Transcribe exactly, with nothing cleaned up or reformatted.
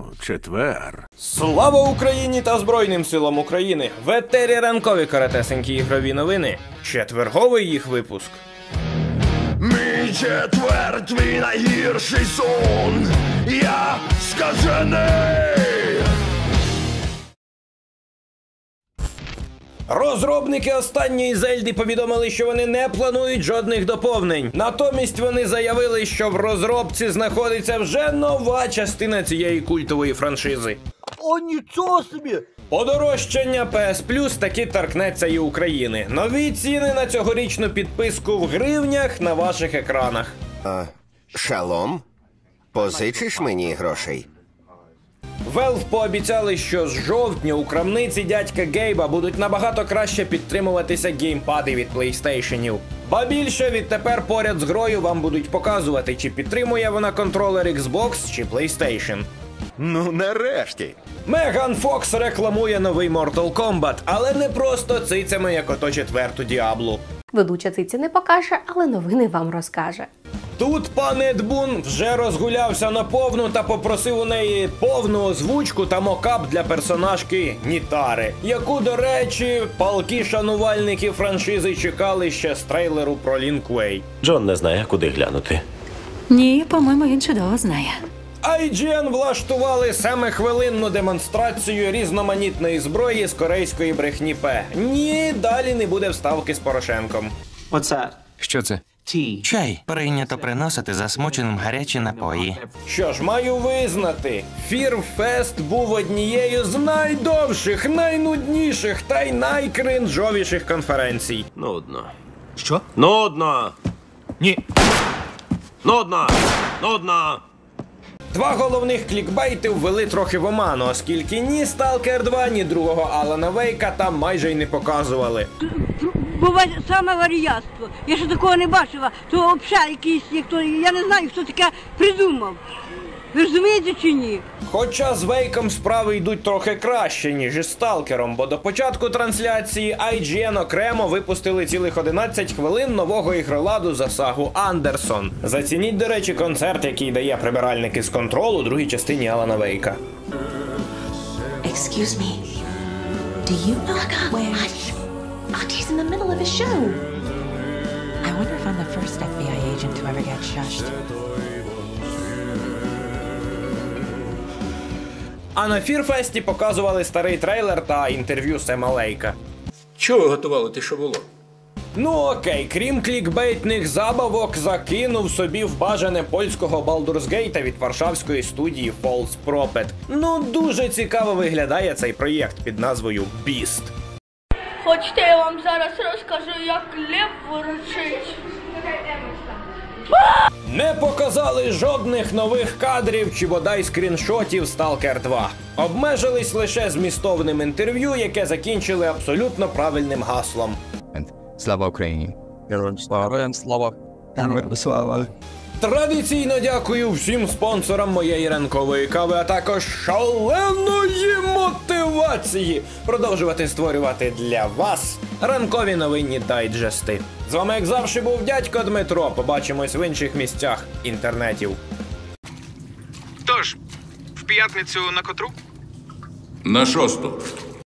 четвер. Слава Україні та Збройним силам України! В етері ранкові коротесенькі ігрові новини. Четверговий їх випуск. Мій четвер, твій найгірший сон. Я скажений. Розробники останньої Зельди повідомили, що вони не планують жодних доповнень. Натомість вони заявили, що в розробці знаходиться вже нова частина цієї культової франшизи. О, нічого собі! Подорожчання пі ес Плюс таки торкнеться і України. Нові ціни на цьогорічну підписку в гривнях на ваших екранах. А, шалом? Позичиш мені грошей? Valve пообіцяли, що з жовтня у крамниці дядька Гейба будуть набагато краще підтримуватися геймпади від PlayStationів. Ба більше, відтепер поряд з грою вам будуть показувати, чи підтримує вона контролер Xbox чи PlayStation. Ну, нарешті! Меган Фокс рекламує новий Mortal Kombat, але не просто цицями, як ото четверту Діаблу. Ведуча циці не покаже, але новини вам розкаже. Тут пан Ед Бун вже розгулявся наповну та попросив у неї повну озвучку та мокап для персонажки Нітари, яку, до речі, палкі шанувальники франшизи чекали ще з трейлеру про Лін Куей. Джон не знає, куди глянути. Ні, по-моєму, він чудово знає. ай джі ен влаштували семихвилинну демонстрацію різноманітної зброї з корейської брехні П. Ні, далі не буде вставки з Порошенком. Оце. Що це? Чай. Прийнято приносити засмученим гарячі напої. Що ж, маю визнати, Фірфест був однією з найдовших, найнудніших та й найкринжовіших конференцій. Нудно. Що? Нудно! Ні. Нудно! Нудно! Два головних клікбейти ввели трохи в оману, оскільки ні Сталкер два, ні другого Алана Вейка там майже й не показували. Буває саме варіатство. Я ще такого не бачила. То взагалі якийсь, ніхто, я не знаю, хто таке придумав. Ви розумієте чи ні? Хоча з Вейком справи йдуть трохи краще, ніж із Сталкером, бо до початку трансляції ай джі ен окремо випустили цілих одинадцять хвилин нового ігроладу за сагу Андерсон. Зацініть, до речі, концерт, який дає прибиральник із Control у другій частині Алана Вейка. Excuse me. Do you know where... Aunty's in the middle of a show. I wonder if I'm the first еф бі ай agent to ever get shushed. А на Фірфесті показували старий трейлер та інтерв'ю Сема Лейка. Чого ви готували те, що було? Ну окей, крім клікбейтних забавок, закинув собі в бажане польського Балдурсгейта від варшавської студії False Prophet. Ну, дуже цікаво виглядає цей проєкт під назвою Beast. Хочете, я вам зараз розкажу, як лев ворочить. Не показали жодних нових кадрів чи бодай скріншотів Сталкер два. Обмежились лише змістовним інтерв'ю, яке закінчили абсолютно правильним гаслом. Слава Україні! Героям слава! Слава! Героям слава! Традиційно дякую всім спонсорам моєї ранкової кави, а також шаленої мотивації продовжувати створювати для вас ранкові новинні дайджести. З вами, як завжди, був дядько Дмитро. Побачимось в інших місцях інтернетів. Тож, в п'ятницю на котру? На шосту.